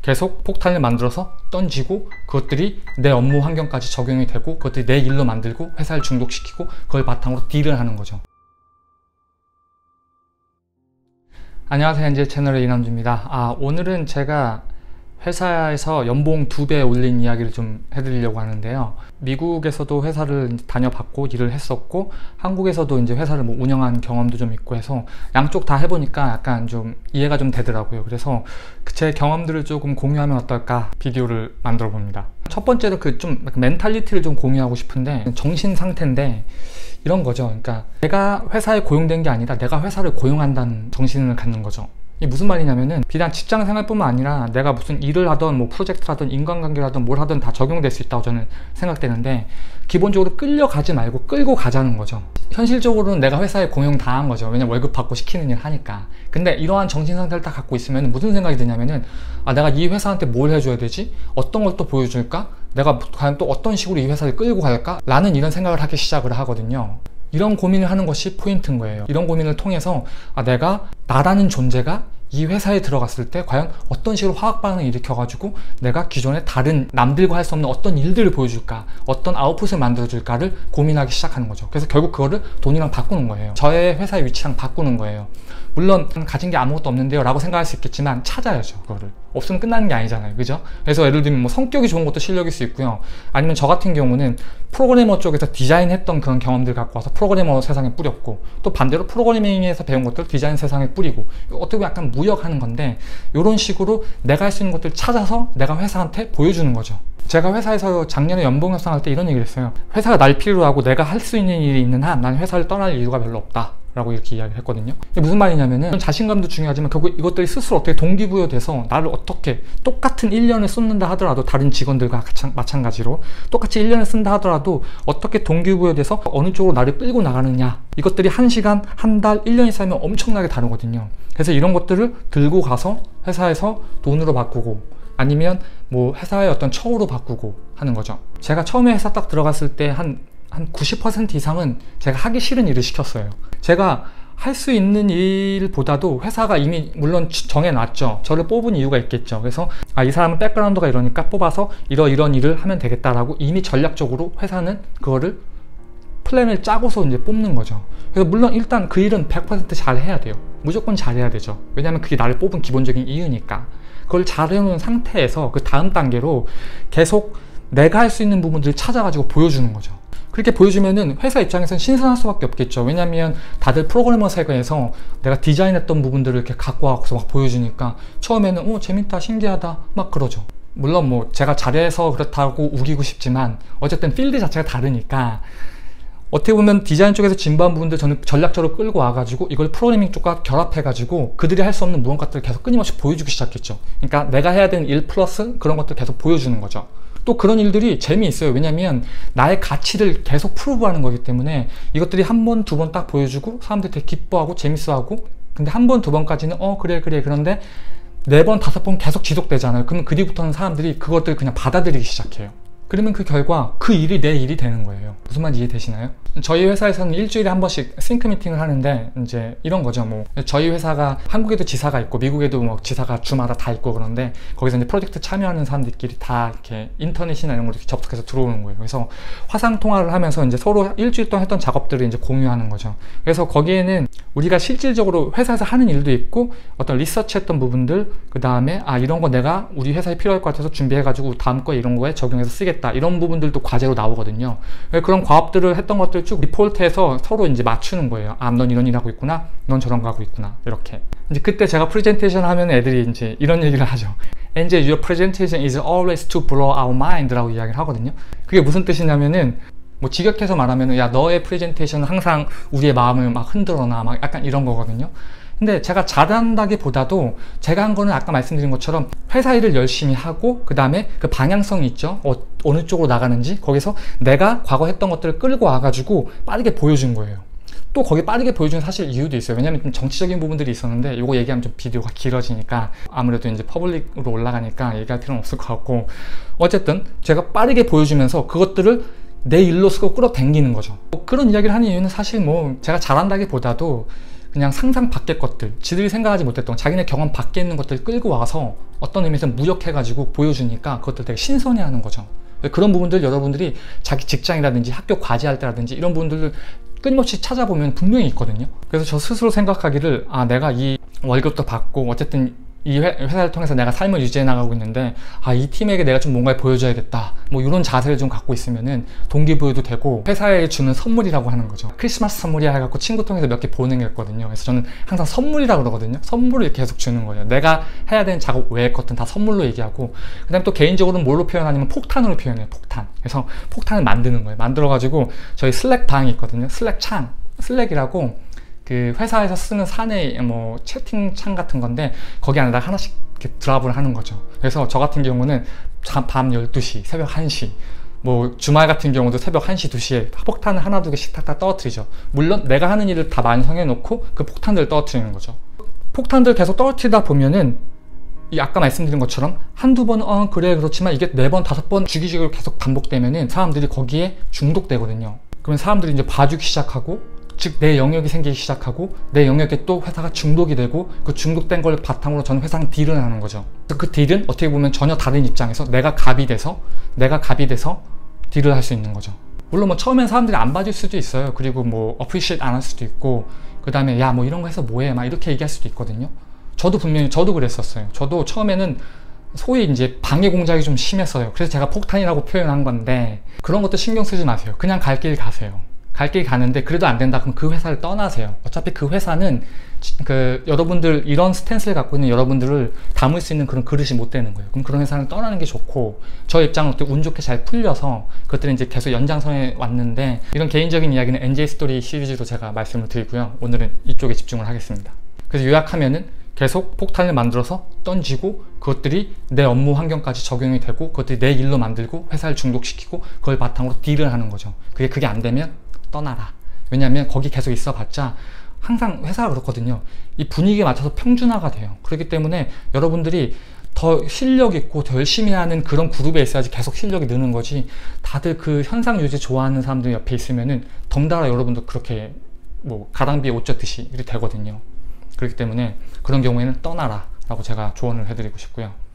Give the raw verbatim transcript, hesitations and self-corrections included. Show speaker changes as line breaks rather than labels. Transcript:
계속 폭탄을 만들어서 던지고 그것들이 내 업무 환경까지 적용이 되고 그것들이 내 일로 만들고 회사를 중독시키고 그걸 바탕으로 딜을 하는 거죠. 안녕하세요. 엔젤 채널의 이남주입니다. 아, 오늘은 제가 회사에서 연봉 두 배 올린 이야기를 좀 해드리려고 하는데요. 미국에서도 회사를 다녀봤고 일을 했었고 한국에서도 이제 회사를 뭐 운영한 경험도 좀 있고 해서 양쪽 다 해보니까 약간 좀 이해가 좀 되더라고요. 그래서 제 경험들을 조금 공유하면 어떨까 비디오를 만들어 봅니다. 첫 번째로 그 좀 멘탈리티를 좀 공유하고 싶은데, 정신 상태인데 이런 거죠. 그러니까 내가 회사에 고용된 게 아니라 내가 회사를 고용한다는 정신을 갖는 거죠. 이게 무슨 말이냐면은 비단 직장 생활뿐만 아니라 내가 무슨 일을 하던 뭐 프로젝트를 하던 인간관계를 하던 뭘 하든 다 적용될 수 있다고 저는 생각되는데, 기본적으로 끌려가지 말고 끌고 가자는 거죠. 현실적으로는 내가 회사에 고용 당한 거죠. 왜냐면 월급 받고 시키는 일 하니까. 근데 이러한 정신 상태를 딱 갖고 있으면 무슨 생각이 드냐면은, 아, 내가 이 회사한테 뭘 해줘야 되지? 어떤 걸 또 보여줄까? 내가 과연 또 어떤 식으로 이 회사를 끌고 갈까? 라는 이런 생각을 하기 시작을 하거든요. 이런 고민을 하는 것이 포인트인 거예요. 이런 고민을 통해서 아, 내가 나라는 존재가 이 회사에 들어갔을 때 과연 어떤 식으로 화학 반응을 일으켜가지고 내가 기존에 다른 남들과 할 수 없는 어떤 일들을 보여줄까, 어떤 아웃풋을 만들어줄까를 고민하기 시작하는 거죠. 그래서 결국 그거를 돈이랑 바꾸는 거예요. 저의 회사의 위치랑 바꾸는 거예요. 물론 가진 게 아무것도 없는데요 라고 생각할 수 있겠지만 찾아야죠. 그거를 없으면 끝나는 게 아니잖아요, 그죠? 그래서 예를 들면 뭐 성격이 좋은 것도 실력일 수 있고요, 아니면 저 같은 경우는 프로그래머 쪽에서 디자인했던 그런 경험들 갖고 와서 프로그래머 세상에 뿌렸고, 또 반대로 프로그래밍에서 배운 것들 디자인 세상에 뿌리고, 어떻게 보면 약간 무역하는 건데, 이런 식으로 내가 할 수 있는 것들을 찾아서 내가 회사한테 보여주는 거죠. 제가 회사에서 작년에 연봉 협상할 때 이런 얘기를 했어요. 회사가 날 필요로 하고 내가 할 수 있는 일이 있는 한 난 회사를 떠날 이유가 별로 없다 라고 이렇게 이야기를 했거든요. 이게 무슨 말이냐면은 자신감도 중요하지만 결국 이것들이 스스로 어떻게 동기부여돼서 나를 어떻게, 똑같은 일 년을 쏟는다 하더라도 다른 직원들과 마찬가지로 똑같이 일 년을 쓴다 하더라도 어떻게 동기부여돼서 어느 쪽으로 나를 끌고 나가느냐, 이것들이 한 시간, 한 달, 일 년이 쌓이면 엄청나게 다르거든요. 그래서 이런 것들을 들고 가서 회사에서 돈으로 바꾸고, 아니면 뭐 회사의 어떤 처우로 바꾸고 하는 거죠. 제가 처음에 회사 딱 들어갔을 때 한 한 구십 퍼센트 이상은 제가 하기 싫은 일을 시켰어요. 제가 할 수 있는 일보다도 회사가 이미 물론 정해놨죠. 저를 뽑은 이유가 있겠죠. 그래서 아, 이 사람은 백그라운드가 이러니까 뽑아서 이러이런 일을 하면 되겠다라고 이미 전략적으로 회사는 그거를 플랜을 짜고서 이제 뽑는 거죠. 그래서 물론 일단 그 일은 백 퍼센트 잘 해야 돼요. 무조건 잘해야 되죠. 왜냐하면 그게 나를 뽑은 기본적인 이유니까. 그걸 잘 해놓은 상태에서 그 다음 단계로 계속 내가 할 수 있는 부분들을 찾아가지고 보여주는 거죠. 그렇게 보여주면은 회사 입장에서는 신선할 수밖에 없겠죠. 왜냐면 다들 프로그래머 세계에서 내가 디자인했던 부분들을 이렇게 갖고 와서 막 보여주니까 처음에는 오, 재밌다, 신기하다 막 그러죠. 물론 뭐 제가 잘해서 그렇다고 우기고 싶지만 어쨌든 필드 자체가 다르니까, 어떻게 보면 디자인 쪽에서 진부한 부분들 저는 전략적으로 끌고 와가지고 이걸 프로그래밍 쪽과 결합해가지고 그들이 할 수 없는 무언가들을 계속 끊임없이 보여주기 시작했죠. 그러니까 내가 해야 되는 일 플러스 그런 것들 계속 보여주는 거죠. 또 그런 일들이 재미있어요. 왜냐면 나의 가치를 계속 프루브하는 거기 때문에 이것들이 한 번, 두 번 딱 보여주고 사람들이 되게 기뻐하고 재밌어하고, 근데 한 번, 두 번까지는 어 그래 그래 그런데 네 번, 다섯 번 계속 지속되잖아요. 그러면 그 뒤부터는 사람들이 그것들을 그냥 받아들이기 시작해요. 그러면 그 결과 그 일이 내 일이 되는 거예요. 무슨 말인지 이해되시나요? 저희 회사에서는 일주일에 한 번씩 싱크 미팅을 하는데 이제 이런 거죠. 뭐 저희 회사가 한국에도 지사가 있고 미국에도 뭐 지사가 주마다 다 있고, 그런데 거기서 이제 프로젝트 참여하는 사람들끼리 다 이렇게 인터넷이나 이런 걸 이렇게 접속해서 들어오는 거예요. 그래서 화상 통화를 하면서 이제 서로 일주일 동안 했던 작업들을 이제 공유하는 거죠. 그래서 거기에는 우리가 실질적으로 회사에서 하는 일도 있고 어떤 리서치했던 부분들, 그 다음에 아 이런 거 내가 우리 회사에 필요할 것 같아서 준비해가지고 다음 거에 이런 거에 적용해서 쓰겠다, 이런 부분들도 과제로 나오거든요. 그런 과업들을 했던 것들 쭉 리포트해서 서로 이제 맞추는 거예요. 아, 넌 이런 일 하고 있구나, 넌 저런 거 하고 있구나, 이렇게. 이제 그때 제가 프레젠테이션 하면 애들이 이제 이런 얘기를 하죠. 엔젤, your presentation is always to blow our mind 라고 이야기를 하거든요. 그게 무슨 뜻이냐면은, 뭐 직역해서 말하면은 야, 너의 프레젠테이션은 항상 우리의 마음을 막 흔들어놔, 막 약간 이런 거거든요. 근데 제가 잘한다기보다도 제가 한 거는 아까 말씀드린 것처럼 회사 일을 열심히 하고, 그 다음에 그 방향성이 있죠. 어, 어느 쪽으로 나가는지 거기서 내가 과거 했던 것들을 끌고 와가지고 빠르게 보여준 거예요. 또 거기 빠르게 보여주는 사실 이유도 있어요. 왜냐면 좀 정치적인 부분들이 있었는데 이거 얘기하면 좀 비디오가 길어지니까 아무래도 이제 퍼블릭으로 올라가니까 얘기할 필요는 없을 것 같고, 어쨌든 제가 빠르게 보여주면서 그것들을 내 일로 쓰고 끌어당기는 거죠. 그런 이야기를 하는 이유는 사실 뭐 제가 잘한다기보다도 그냥 상상 밖의 것들, 지들이 생각하지 못했던 자기네 경험 밖에 있는 것들을 끌고 와서 어떤 의미에서 무력해가지고 보여주니까 그것들 되게 신선해하는 거죠. 그런 부분들 여러분들이 자기 직장이라든지 학교 과제할 때라든지 이런 부분들을 끊임없이 찾아보면 분명히 있거든요. 그래서 저 스스로 생각하기를, 아 내가 이 월급도 받고 어쨌든 이 회사를 통해서 내가 삶을 유지해 나가고 있는데, 아 이 팀에게 내가 좀 뭔가를 보여줘야겠다, 뭐 이런 자세를 좀 갖고 있으면은 동기부여도 되고 회사에 주는 선물이라고 하는 거죠. 크리스마스 선물이야 해갖고 친구 통해서 몇 개 보내겠거든요. 그래서 저는 항상 선물이라고 그러거든요. 선물을 계속 주는 거예요. 내가 해야 되는 작업 외의 것들은 다 선물로 얘기하고, 그 다음에 또 개인적으로는 뭘로 표현하냐면 폭탄으로 표현해요. 폭탄. 그래서 폭탄을 만드는 거예요. 만들어가지고 저희 슬랙 방이 있거든요. 슬랙 창, 슬랙이라고 그 회사에서 쓰는 사내 뭐 채팅창 같은 건데 거기 안에다 하나씩 이렇게 드랍을 하는 거죠. 그래서 저 같은 경우는 밤 열두 시, 새벽 한 시, 뭐 주말 같은 경우도 새벽 한 시, 두 시에 폭탄을 하나 두 개씩 탁탁 떨어뜨리죠. 물론 내가 하는 일을 다 완성해 놓고 그 폭탄들을 떨어뜨리는 거죠. 폭탄들 계속 떨어뜨리다 보면은 이 아까 말씀드린 것처럼 한두 번 어 그래 그렇지만 이게 네 번 다섯 번 주기적으로 계속 반복되면은 사람들이 거기에 중독되거든요. 그러면 사람들이 이제 봐주기 시작하고, 즉 내 영역이 생기기 시작하고 내 영역에 또 회사가 중독이 되고, 그 중독된 걸 바탕으로 저는 회사랑 딜을 하는 거죠. 그 딜은 어떻게 보면 전혀 다른 입장에서 내가 갑이 돼서 내가 갑이 돼서 딜을 할 수 있는 거죠. 물론 뭐 처음엔 사람들이 안 봐줄 수도 있어요. 그리고 뭐 어프리시에이트 안 할 수도 있고, 그 다음에 야 뭐 이런 거 해서 뭐해 막 이렇게 얘기할 수도 있거든요. 저도 분명히 저도 그랬었어요. 저도 처음에는 소위 이제 방해 공작이 좀 심했어요. 그래서 제가 폭탄이라고 표현한 건데, 그런 것도 신경 쓰지 마세요. 그냥 갈 길 가세요. 갈 길 가는데 그래도 안 된다 그럼 그 회사를 떠나세요. 어차피 그 회사는 그 여러분들 이런 스탠스를 갖고 있는 여러분들을 담을 수 있는 그런 그릇이 못 되는 거예요. 그럼 그런 회사는 떠나는 게 좋고, 저 입장은 어떻게 운 좋게 잘 풀려서 그것들이 이제 계속 연장선에 왔는데, 이런 개인적인 이야기는 엔제이 스토리 시리즈로 제가 말씀을 드리고요. 오늘은 이쪽에 집중을 하겠습니다. 그래서 요약하면은 계속 폭탄을 만들어서 던지고 그것들이 내 업무 환경까지 적용이 되고 그것들이 내 일로 만들고 회사를 중독시키고 그걸 바탕으로 딜을 하는 거죠. 그게 그게 안 되면 떠나라. 왜냐하면 거기 계속 있어 봤자 항상 회사가 그렇거든요. 이 분위기에 맞춰서 평준화가 돼요. 그렇기 때문에 여러분들이 더 실력 있고 더 열심히 하는 그런 그룹에 있어야지 계속 실력이 느는 거지, 다들 그 현상 유지 좋아하는 사람들 옆에 있으면은 덩달아 여러분도 그렇게 뭐 가랑비에 옷 젖듯이 이렇게 되거든요. 그렇기 때문에 그런 경우에는 떠나라 라고 제가 조언을 해드리고 싶고요.